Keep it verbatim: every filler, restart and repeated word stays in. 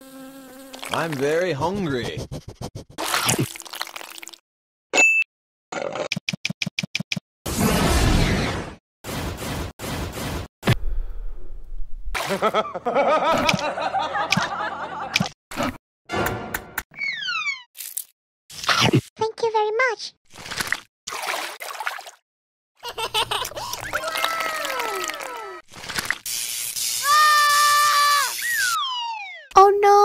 I'm very hungry. Thank you very much. Oh no!